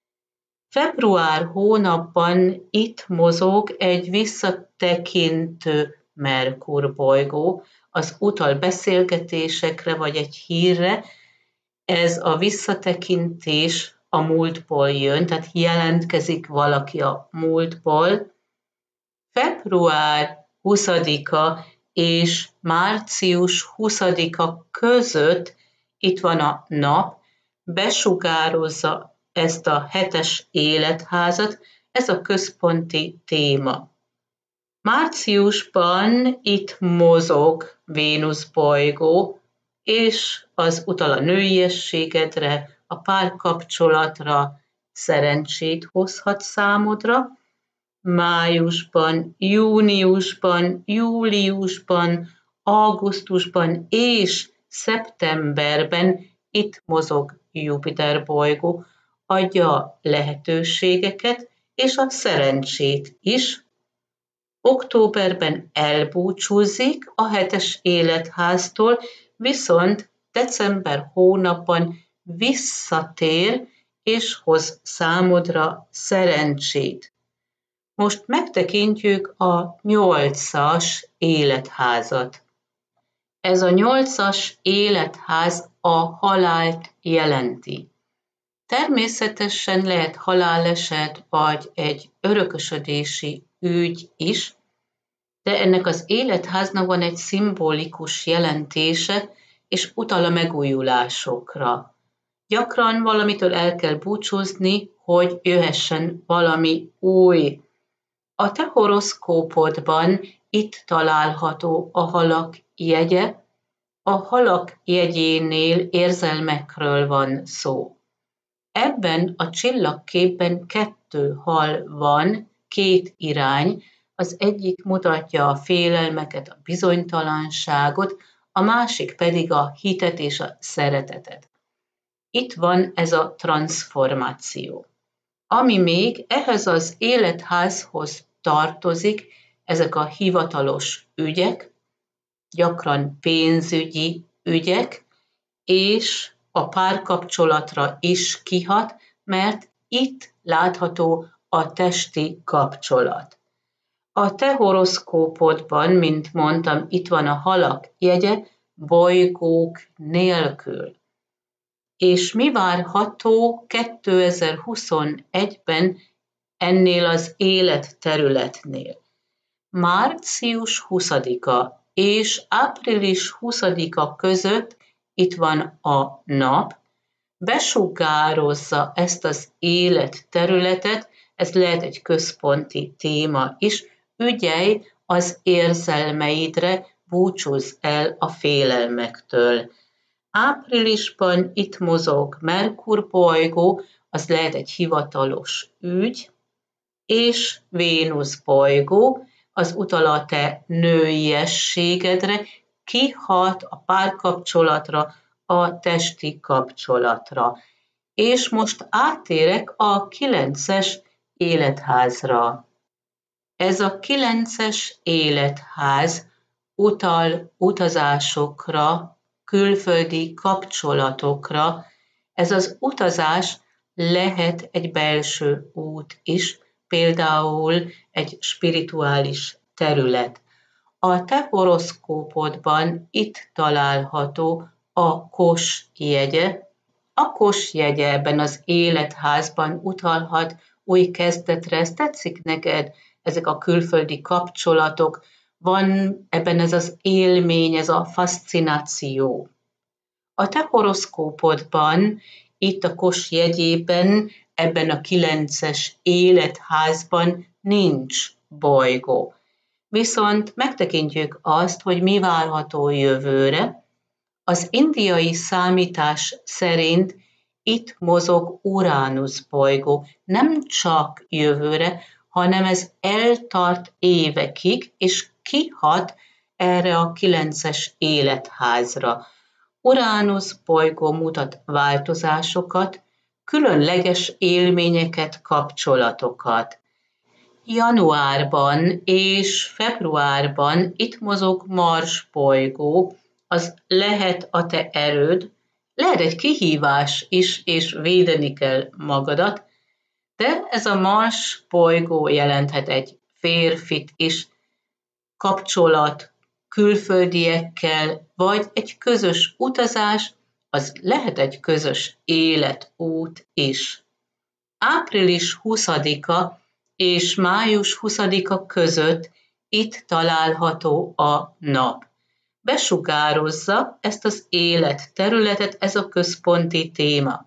Február hónapban itt mozog egy visszatekintő Merkur bolygó, az utal beszélgetésekre vagy egy hírre. Ez a visszatekintés a múltból jön, tehát jelentkezik valaki a múltból. Február 20-a és március 20-a között itt van a nap, besugározza ezt a 7. életházat, ez a központi téma. Márciusban itt mozog Vénusz bolygó, és az utal a nőiességedre, a párkapcsolatra, szerencsét hozhat számodra. Májusban, júniusban, júliusban, augusztusban és szeptemberben itt mozog Jupiter bolygó, adja a lehetőségeket és a szerencsét is. Októberben elbúcsúzik a 7. életháztól, viszont december hónapban visszatér és hoz számodra szerencsét. Most megtekintjük a 8. életházat. Ez a 8. életház a halált jelenti. Természetesen lehet haláleset vagy egy örökösödési ügy is, de ennek az életháznak van egy szimbolikus jelentése, és utal a megújulásokra. Gyakran valamitől el kell búcsúzni, hogy jöhessen valami új. A te horoszkópodban itt található a halak jegye. A halak jegyénél érzelmekről van szó. Ebben a csillagképben 2 hal van, 2 irány, az egyik mutatja a félelmeket, a bizonytalanságot, a másik pedig a hitet és a szeretetet. Itt van ez a transformáció. Ami még ehhez az életházhoz tartozik, ezek a hivatalos ügyek, gyakran pénzügyi ügyek, és a párkapcsolatra is kihat, mert itt látható a testi kapcsolat. A te horoszkópodban, mint mondtam, itt van a halak jegye, bolygók nélkül. És mi várható 2021-ben ennél az életterületnél? Március 20-a és április 20-a között itt van a nap, besugározza ezt az életterületet, ez lehet egy központi téma is, ügyelj az érzelmeidre, búcsúzz el a félelmektől. Áprilisban itt mozog Merkur bolygó, az lehet egy hivatalos ügy, és Vénusz bolygó, az utal a te nőiességedre, kihat a párkapcsolatra, a testi kapcsolatra. És most áttérek a 9-es életházra. Ez a 9-es életház utal utazásokra, külföldi kapcsolatokra. Ez az utazás lehet egy belső út is, például egy spirituális terület. A te horoszkópodban itt található a Kos jegye. A Kos jegye ebben az életházban utalhat új kezdetre. Ez tetszik neked? Ezek a külföldi kapcsolatok, van ebben ez az élmény, ez a faszcináció. A te horoszkópodban, itt a Kos jegyében, ebben a 9-es életházban nincs bolygó. Viszont megtekintjük azt, hogy mi várható jövőre. Az indiai számítás szerint itt mozog Uránusz bolygó, nem csak jövőre, hanem ez eltart évekig, és kihat erre a 9-es életházra. Uránusz bolygó mutat változásokat, különleges élményeket, kapcsolatokat. Januárban és februárban itt mozog Mars bolygó, az lehet a te erőd, lehet egy kihívás is, és védeni kell magadat, de ez a Mars bolygó jelenthet egy férfit is, kapcsolat külföldiekkel, vagy egy közös utazás, az lehet egy közös életút is. Április 20-a és május 20-a között itt található a nap. Besugározza ezt az életterületet, ez a központi téma.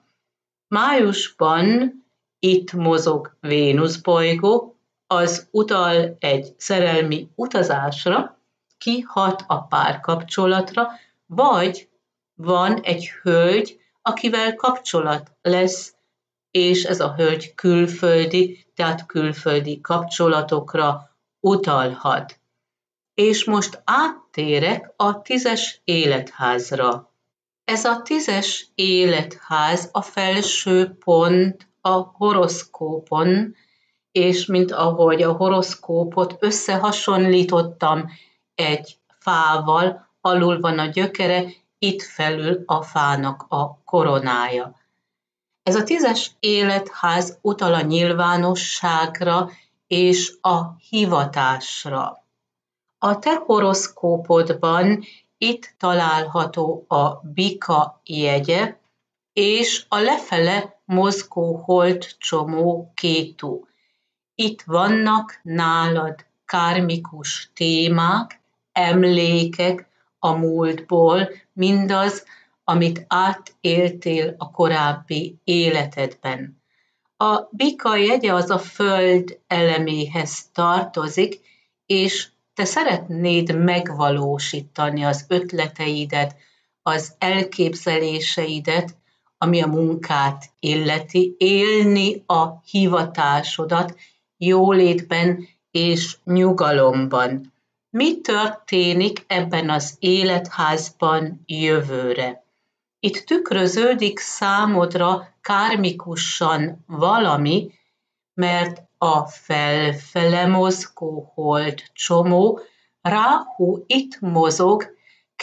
Májusban itt mozog Vénusz bolygó, az utal egy szerelmi utazásra, kihat a párkapcsolatra, vagy van egy hölgy, akivel kapcsolat lesz, és ez a hölgy külföldi, tehát külföldi kapcsolatokra utalhat. És most áttérek a 10-es életházra. Ez a 10-es életház a felső pont a horoszkópon, és mint ahogy a horoszkópot összehasonlítottam egy fával, alul van a gyökere, itt felül a fának a koronája. Ez a 10-es életház utal a nyilvánosságra és a hivatásra. A te horoszkópodban itt található a Bika jegye, és a lefele mozgó holdcsomó Kétu. Itt vannak nálad kármikus témák, emlékek a múltból, mindaz, amit átéltél a korábbi életedben. A Bika jegye az a föld eleméhez tartozik, és te szeretnéd megvalósítani az ötleteidet, az elképzeléseidet, ami a munkát illeti, élni a hivatásodat jólétben és nyugalomban. Mi történik ebben az életházban jövőre? Itt tükröződik számodra kármikusan valami, mert a felfele mozgó holdcsomó, Ráhu itt mozog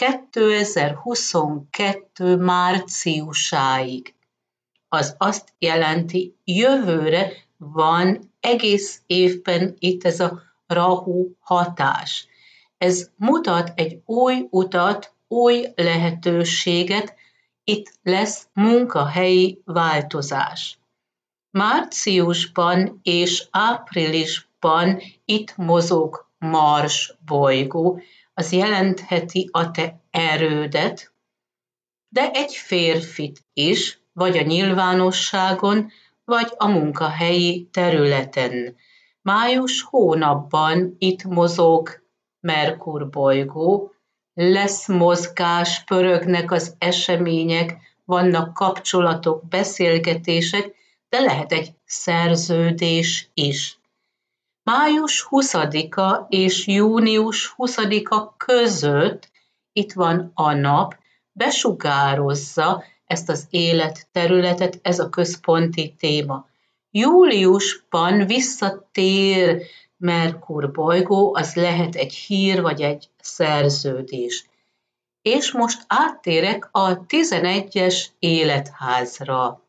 2022. márciusáig. Az azt jelenti, jövőre van egész évben itt ez a Rahu hatás. Ez mutat egy új utat, új lehetőséget, itt lesz munkahelyi változás. Márciusban és áprilisban itt mozog Mars bolygó, az jelentheti a te erődet, de egy férfit is, vagy a nyilvánosságon, vagy a munkahelyi területen. Május hónapban itt mozog Merkur bolygó, lesz mozgás, pörögnek az események, vannak kapcsolatok, beszélgetések, de lehet egy szerződés is. Május 20-a és június 20-a között itt van a nap, besugározza ezt az életterületet, ez a központi téma. Júliusban visszatér Merkur bolygó, az lehet egy hír vagy egy szerződés. És most áttérek a 11-es életházra.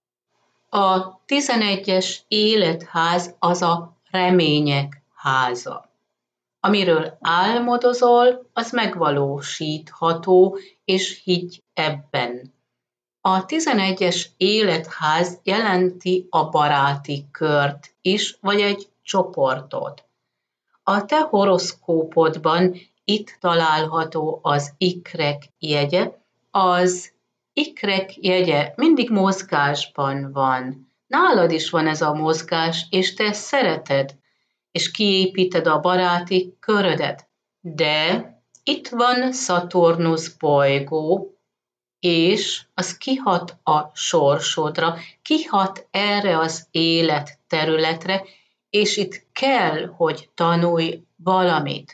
A 11-es életház az a remények háza. Amiről álmodozol, az megvalósítható, és higgy ebben. A 11-es életház jelenti a baráti kört is, vagy egy csoportot. A te horoszkópodban itt található az ikrek jegye. Az ikrek jegye mindig mozgásban van. Nálad is van ez a mozgás, és te szereted, és kiépíted a baráti körödet. De itt van Szaturnusz bolygó, és az kihat a sorsodra, kihat erre az életterületre, és itt kell, hogy tanulj valamit.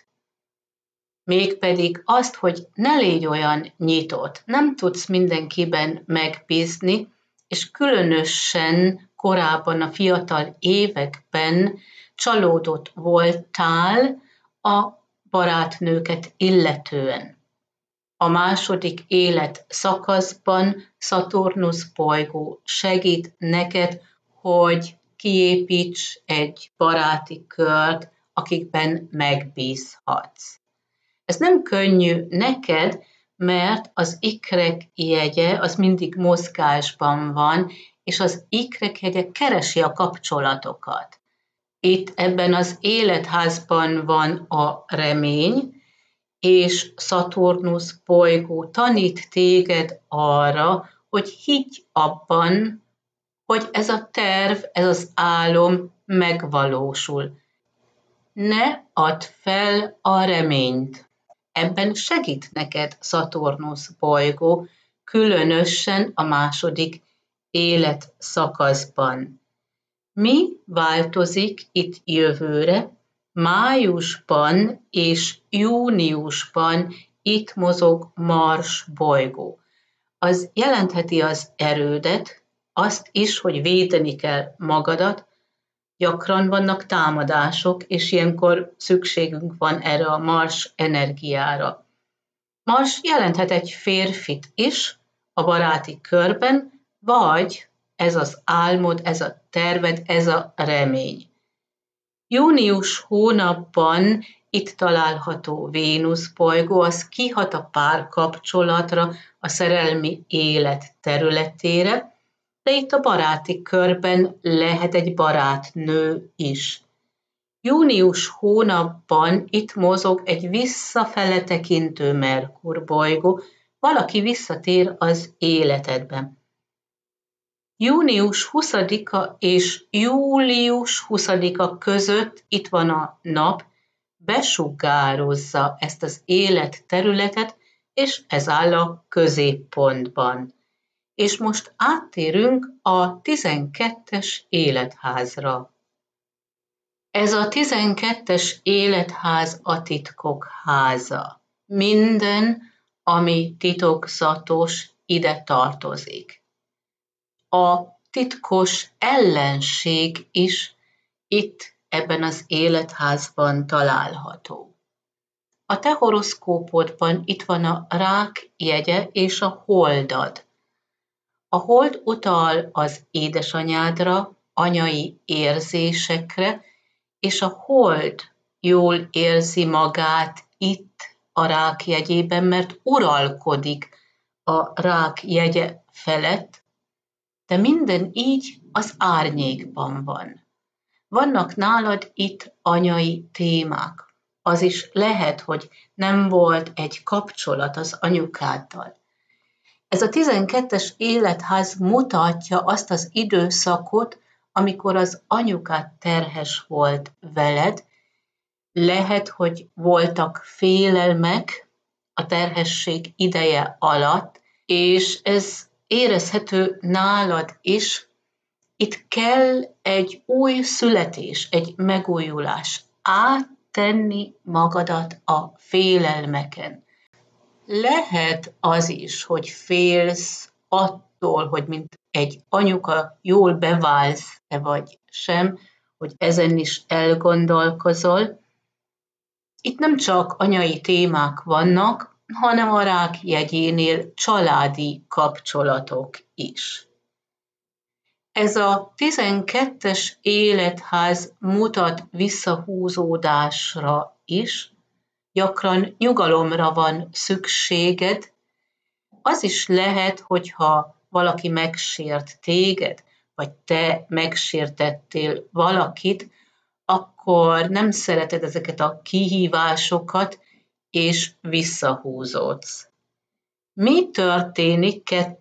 Mégpedig azt, hogy ne légy olyan nyitott, nem tudsz mindenkiben megbízni, és különösen korábban a fiatal években csalódott voltál a barátnőket illetően. A második élet szakaszban Szaturnusz bolygó segít neked, hogy kiépíts egy baráti kört, akikben megbízhatsz. Ez nem könnyű neked, mert az ikrek jegye az mindig mozgásban van, és az ikrek jegye keresi a kapcsolatokat. Itt ebben az életházban van a remény, és Szaturnusz bolygó tanít téged arra, hogy higgy abban, hogy ez a terv, ez az álom megvalósul. Ne add fel a reményt. Ebben segít neked Szaturnusz bolygó, különösen a második életszakaszban. Mi változik itt jövőre? Májusban és júniusban itt mozog Mars bolygó. Az jelentheti az erődet, azt is, hogy védeni kell magadat, gyakran vannak támadások, és ilyenkor szükségünk van erre a Mars energiára. Mars jelenthet egy férfit is a baráti körben, vagy ez az álmod, ez a terved, ez a remény. Június hónapban itt található Vénusz bolygó, az kihat a párkapcsolatra, a szerelmi élet területére, de itt a baráti körben lehet egy barátnő is. Június hónapban itt mozog egy visszafele tekintő Merkur bolygó, valaki visszatér az életedbe. Június 20-a és július 20-a között itt van a nap, besugározza ezt az életterületet, és ez áll a középpontban. És most áttérünk a 12-es életházra. Ez a 12-es életház a titkok háza. Minden, ami titokzatos, ide tartozik. A titkos ellenség is itt ebben az életházban található. A te horoszkópodban itt van a rák jegye és a holdad. A hold utal az édesanyádra, anyai érzésekre, és a hold jól érzi magát itt a rák jegyében, mert uralkodik a rák jegye felett, de minden így az árnyékban van. Vannak nálad itt anyai témák. Az is lehet, hogy nem volt egy kapcsolat az anyukáddal. Ez a 12-es életház mutatja azt az időszakot, amikor az anyukád terhes volt veled. Lehet, hogy voltak félelmek a terhesség ideje alatt, és ez érezhető nálad is. Itt kell egy új születés, egy megújulás, áttenni magadat a félelmeken. Lehet az is, hogy félsz attól, hogy mint egy anyuka jól beválsz-e vagy sem, hogy ezen is elgondolkozol. Itt nem csak anyai témák vannak, hanem a rák jegyénél családi kapcsolatok is. Ez a 12-es életház mutat visszahúzódásra is, gyakran nyugalomra van szükséged. Az is lehet, hogyha valaki megsért téged, vagy te megsértettél valakit, akkor nem szereted ezeket a kihívásokat, és visszahúzódsz. Mi történik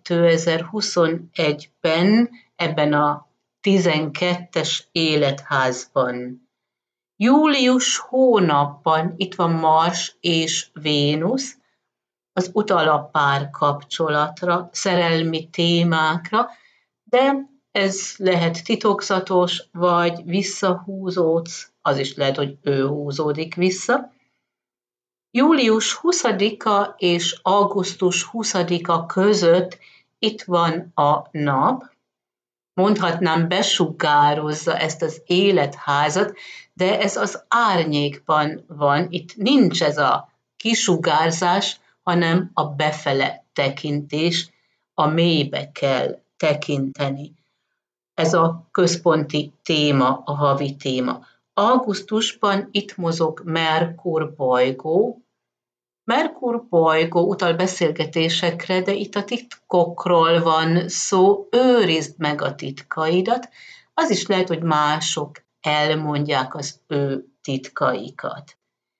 2021-ben ebben a 12-es életházban? Július hónapban itt van Mars és Vénusz, az utal a párkapcsolatra, szerelmi témákra, de ez lehet titokzatos, vagy visszahúzódsz, az is lehet, hogy ő húzódik vissza. Július 20-a és augusztus 20-a között itt van a nap, mondhatnám besugározza ezt az életházat, de ez az árnyékban van, itt nincs ez a kisugárzás, hanem a befele tekintés, a mélybe kell tekinteni. Ez a központi téma, a havi téma. Augusztusban itt mozog Merkur bolygó. Merkur bolygó utal beszélgetésekre, de itt a titkokról van szó, őrizd meg a titkaidat. Az is lehet, hogy mások elmondják az ő titkaikat.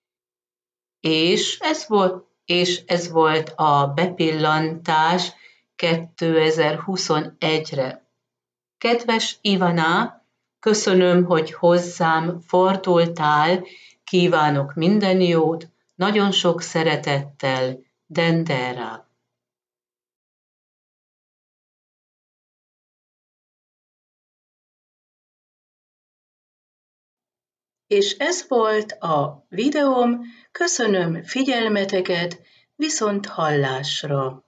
És ez volt a bepillantás 2021-re. Kedves Ivana, köszönöm, hogy hozzám fordultál, kívánok minden jót, nagyon sok szeretettel, Dendera. És ez volt a videóm, köszönöm figyelmeteket, viszont hallásra!